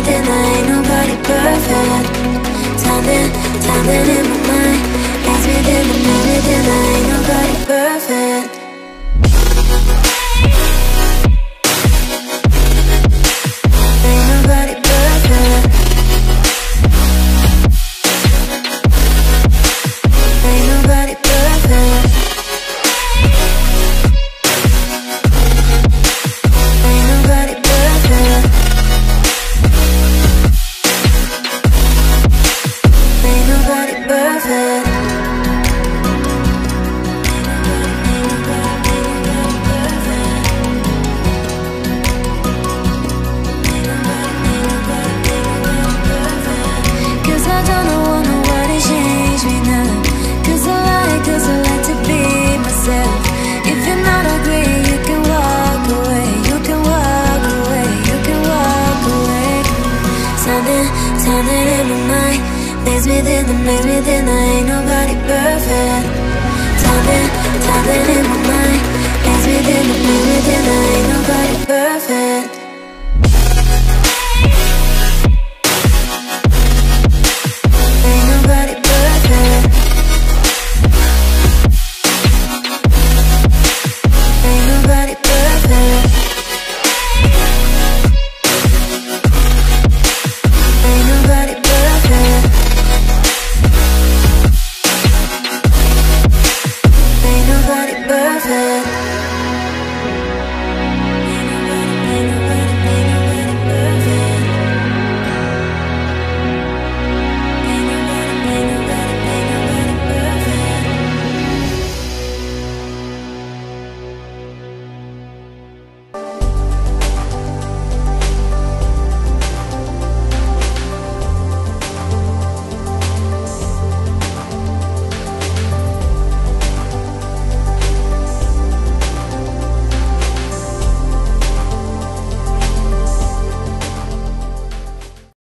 within, there ain't nobody perfect. Something in my mind plays within, there ain't nobody perfect. Ain't nobody perfect. Ain't nobody perfect. Ain't nobody perfect. Ain't nobody perfect. Cause I don't want nobody change me now. Cause I like to be myself. If you're not agree, you can walk away. You can walk away. You can walk away. Something in my mind plays within, there ain't nobody perfect. Something in my mind plays within, there ain't nobody perfect.